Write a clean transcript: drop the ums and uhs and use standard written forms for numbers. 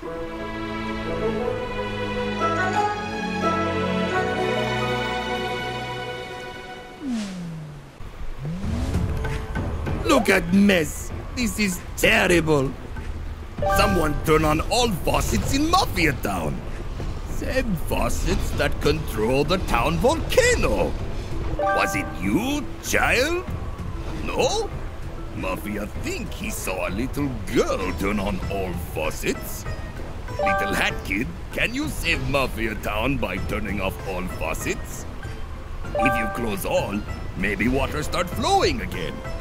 Look at mess. This is terrible. Someone turn on all faucets in Mafia Town. Same faucets that control the town volcano. Was it you, child? No? Mafia think he saw a little girl turn on all faucets. Little Hat Kid, can you save Mafia Town by turning off all faucets? If you close all, maybe water start flowing again.